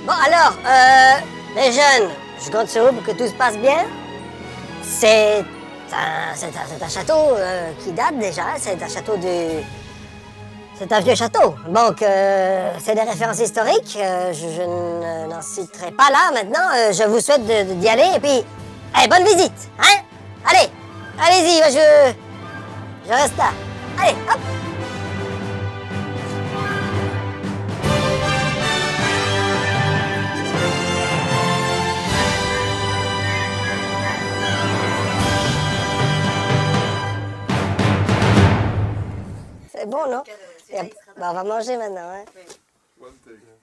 Bon alors, les jeunes, je compte sur vous pour que tout se passe bien. C'est un château qui date déjà, c'est un château du... C'est un vieux château, donc c'est des références historiques, je n'en citerai pas là maintenant, je vous souhaite d'y aller et puis, allez, bonne visite, hein? Allez, allez-y, moi je reste là, allez, hop! C'est bon, non? Bah, on va manger maintenant, hein?